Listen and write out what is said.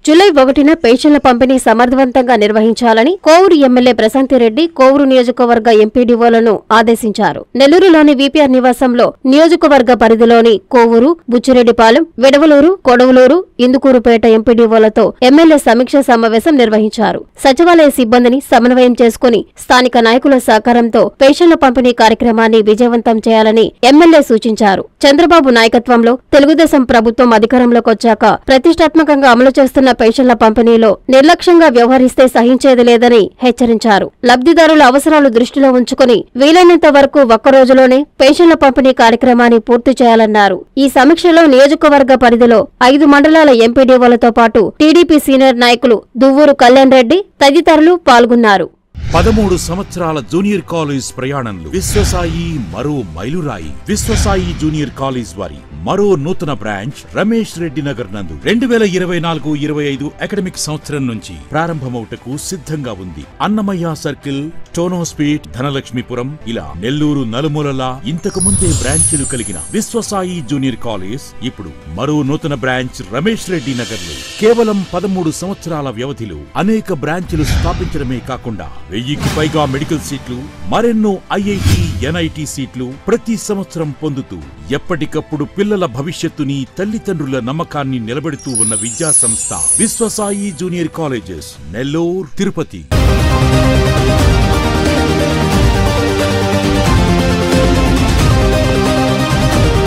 July 1న పెన్షన్ల పంపిణీ సమర్థవంతంగా నిర్వహించాలని కోవూరు ఎమ్మెల్యే ప్రశాంతిరెడ్డి కోవూరు నియోజకవర్గ ఎంపీడీఓలను ఆదేశించారు. నెల్లూరులోని వీపీఆర్ నివాసంలో నియోజకవర్గ పరిధిలోని కోవూరు, బుచ్చిరెడ్డిపాలెం, విడవలూరు, కొడవలూరు, ఇందుకూరుపేట ఎంపీడీఓలతో ఎమ్మెల్యే సమీక్ష సమావేశం నిర్వహించారు. సచివాలయ సిబ్బందిని సమన్వయం చేసుకుని స్థానిక నాయకుల సహకారంతో పెన్షన్ల పంపిణీ కార్యక్రమాన్ని విజయవంతం చేయాలని ఎమ్మెల్యే సూచించారు. చంద్రబాబు నాయకత్వంలో తెలుగుదేశం ప్రభుత్వం అధికారంలోకి వచ్చాక ప్రతిష్టాత్మకంగా అమలు చేస్తున్న పెన్షన్ల పంపిణీలో నిర్లక్ష్యంగా వ్యవహరిస్తే సహించేది లేదని హెచ్చరించారు. లబ్ధిదారుల అవసరాలు దృష్టిలో ఉంచుకుని వీలైనంత వరకు ఒక్క రోజులోనే పెన్షన్ల పంపిణీ కార్యక్రమాన్ని పూర్తి చేయాలన్నారు. ఈ సమీక్షలో నియోజకవర్గ పరిధిలో 5 మండలాల ఎంపీడీఓలతో పాటు టీడీపీ సీనియర్ నాయకులు దువ్వూరు కళ్యాణ్ రెడ్డి తదితరులు పాల్గొన్నారు. 13 సంవత్సరాల జూనియర్ కాలేజ్ ప్రయాణంలో విశ్వసాయి మరో మైలురాయి. విశ్వసాయి జూనియర్ కాలేజ్ వారి మరో నూతన బ్రాంచ్ రమేష్ రెడ్డి నగర్ నందు 2024-25 అకాడమిక్ సంవత్సరం నుంచి ప్రారంభమవుటకు సిద్ధంగా ఉంది. అన్నమయ్య సర్కిల్, టోనోస్పీట్, ధనలక్ష్మీపురం ఇలా నెల్లూరు నలుమూలలా ఇంతకు ముందే బ్రాంచీలు కలిగిన విశ్వసాయి జూనియర్ కాలేజ్ ఇప్పుడు మరో నూతన బ్రాంచ్ రమేష్ రెడ్డి నగర్ లో కేవలం 13 సంవత్సరాల వ్యవధిలో అనేక బ్రాంచీలు స్థాపించడమే కాకుండా 1000కి పైగా మెడికల్ సీట్లు, మరెన్నో ఐఐటి, ఎన్ఐటి సీట్లు ప్రతి సంవత్సరం పొందుతూ ఎప్పటికప్పుడు పిల్లల భవిష్యత్తుని, తల్లిదండ్రుల నమ్మకాన్ని నిలబెడుతూ ఉన్న విద్యా సంస్థ విశ్వసాయి జూనియర్ కాలేజెస్, నెల్లూరు, తిరుపతి.